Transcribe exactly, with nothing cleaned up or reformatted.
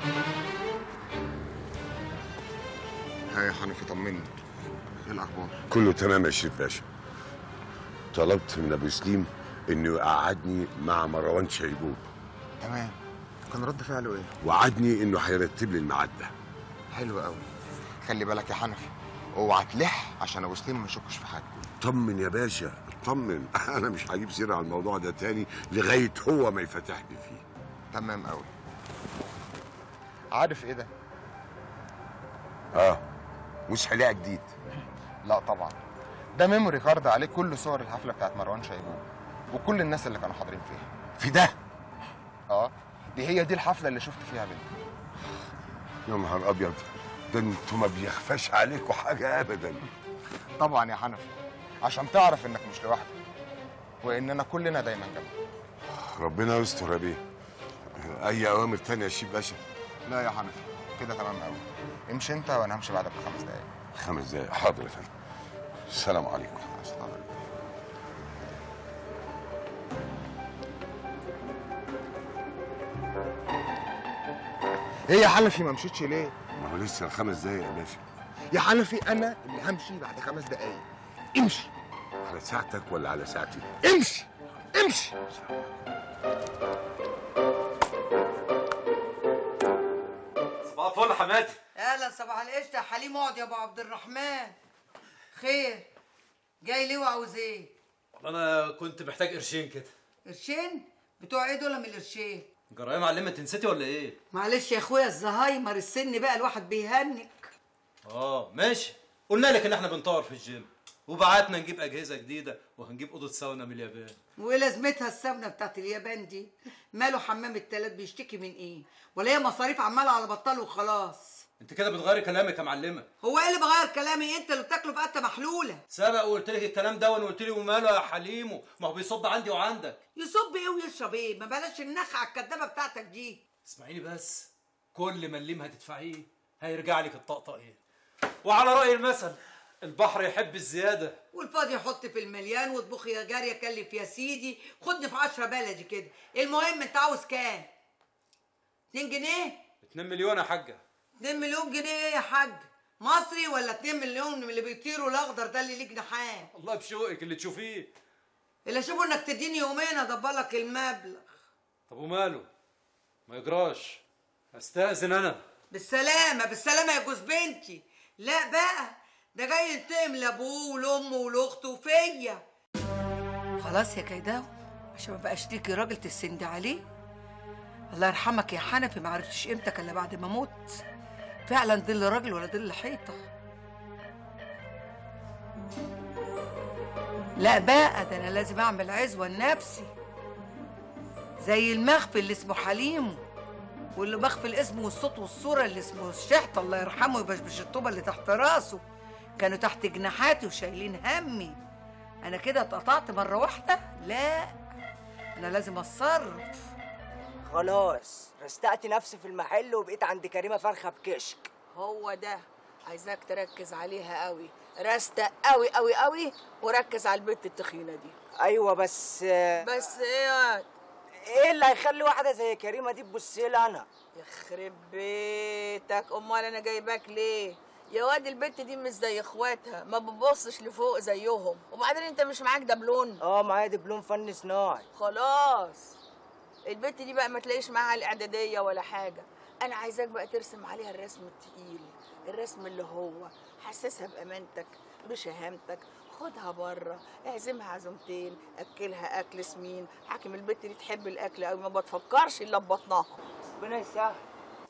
ها يا حنفي طمني، ايه الاخبار؟ كله تمام يا شريف باشا. طلبت من ابو سليم انه يقعدني مع مروان شيبوب. تمام. كان رد فعله ايه؟ وعدني انه هيرتب لي الميعاد ده. حلو قوي. خلي بالك يا حنفي، اوعى تلح عشان ابو سليم ما يشكش في حاجه. اطمن يا باشا اطمن. انا مش هجيب سيره على الموضوع ده تاني لغايه هو ما يفتحني فيه. تمام قوي. عارف ايه ده؟ اه مش هلاقي جديد. لا طبعا، ده ميموري كارد عليه كل صور الحفله بتاعت مروان شيبوب وكل الناس اللي كانوا حاضرين فيها. في ده؟ اه، دي هي دي الحفله اللي شفت فيها بنتي. يا نهار ابيض، ده انتوا ما بيخفاش عليكم حاجه ابدا. طبعا يا حنفي، عشان تعرف انك مش لوحدك واننا كلنا دايما جنبك. ربنا يستر يا بيه. اي اوامر تانية يا شيخ باشا؟ لا يا حنفي، كده تمام قوي. امشي انت وانا همشي بعدك بخمس دقايق. خمس دقايق حاضر يا فندم. السلام عليكم. السلام عليكم. ايه يا حنفي ما مشيتش ليه؟ ما هو لسه الخمس دقايق يا باشا. يا حنفي انا اللي همشي بعد خمس دقايق. امشي. على ساعتك ولا على ساعتي؟ امشي امشي. صباح الفل يا حماتي. اهلا صباح القشطه يا حليم. اقعد يا ابو عبد الرحمن. خير، جاي ليه وعاوز ايه؟ والله انا كنت محتاج قرشين كده. قرشين؟ بتوع ايه دول من القرشين؟ جرايه معلمه، انت نسيتي ولا ايه؟ معلش يا اخويا، الزهايمر السن بقى الواحد بيهنك. اه ماشي، قلنا لك ان احنا بنطور في الجيم وبعتنا نجيب اجهزه جديده وهنجيب اوضه ساونا من اليابان. وايه لازمتها السمنه بتاعت اليابان دي؟ ماله حمام التلات بيشتكي من ايه؟ ولا هي مصاريف عماله على بطال وخلاص؟ انت كده بتغيري كلامك يا معلمه. هو ايه اللي بغير كلامي؟ انت اللي بتاكله بقته محلوله. سبق وقلت لك الكلام ده وقلت لي وماله يا حليمو، ما هو بيصب عندي وعندك. يصب ايه ويشرب ايه؟ ما بلاش النخعه الكدابه بتاعتك دي. اسمعيني بس، كل مليم هتدفعيه هيرجع لك الطقطقين. وعلى راي المثل، البحر يحب الزياده والفاضي يحط في المليان، واطبخ يا جاريه كلف يا سيدي، خدني في عشرة بلدي كده. المهم انت عاوز كام؟ اتنين جنيه؟ اتنين مليون يا حاجه. اتنين مليون جنيه ايه يا حاج؟ مصري ولا اتنين مليون من اللي بيطيروا الاخضر ده اللي ليه جناحات؟ الله بشوقك اللي تشوفيه. اللي اشوفه انك تديني يومين ادبرلك المبلغ. طب وماله؟ ما يجراش، استأذن انا. بالسلامه بالسلامه يا جوز بنتي. لا بقى، ده جاي ينتقم لابوه ولامه ولاخته وفيا. خلاص يا كيداو، عشان ما بقاش ليكي راجل تسندي عليه. الله يرحمك يا حنفي، ما عرفتش قيمتك الا بعد ما مت. فعلا ظل راجل ولا ظل حيطه. لا بقى، ده انا لازم اعمل عزوه لنفسي زي المخفي اللي اسمه حليمو، واللي مخفي الاسم والصوت والصوره اللي اسمه الشحط الله يرحمه يبشبش الطوبه اللي تحت راسه. كانوا تحت جناحاتي وشايلين همي. انا كده اتقطعت مره واحده؟ لا، انا لازم اتصرف. خلاص رستقت نفسي في المحل وبقيت عند كريمه فرخه بكشك. هو ده عايزاك تركز عليها قوي، رستق قوي قوي قوي، وركز على البت التخينه دي. ايوه بس بس ايه؟ ايه اللي هيخلي واحده زي كريمه دي تبص لي انا؟ يخرب بيتك، امال انا جايباك ليه؟ يا واد البت دي مش زي اخواتها، ما بتبصش لفوق زيهم. وبعدين انت مش معاك دبلون؟ اه معايا دبلوم فن صناعي. خلاص، البت دي بقى ما تلاقيش معاها الاعداديه ولا حاجه. انا عايزاك بقى ترسم عليها الرسم التقيل، الرسم اللي هو حسسها بامانتك بشهامتك. خدها بره، اعزمها عزومتين، اكلها اكل سمين. حاكم البت دي تحب الاكل قوي، ما بتفكرش الا ببطنها. ربنا يسهل.